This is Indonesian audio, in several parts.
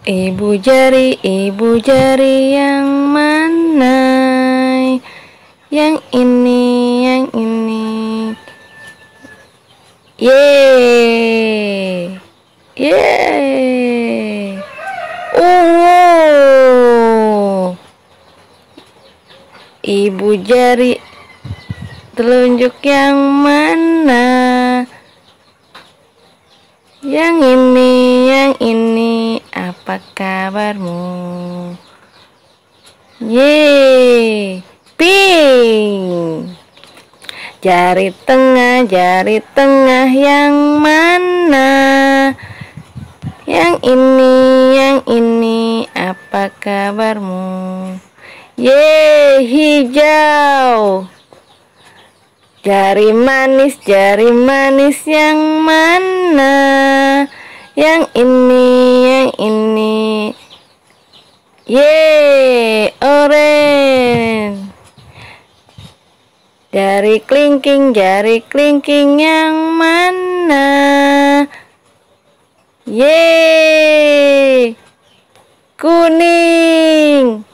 Ibu jari yang mana? Yang ini, yang ini. Yeay, yeay. Ibu jari telunjuk yang mana? Yang ini, yang ini. Apa kabarmu? Yeay, pink. Jari tengah yang mana? Yang ini. Apa kabarmu? Yeay, hijau. Jari manis yang mana? Yang ini. Yeay, orange. Jari kelingking yang mana? Yeay, kuning.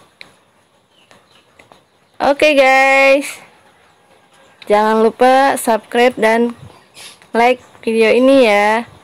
Oke guys, jangan lupa subscribe dan like video ini ya.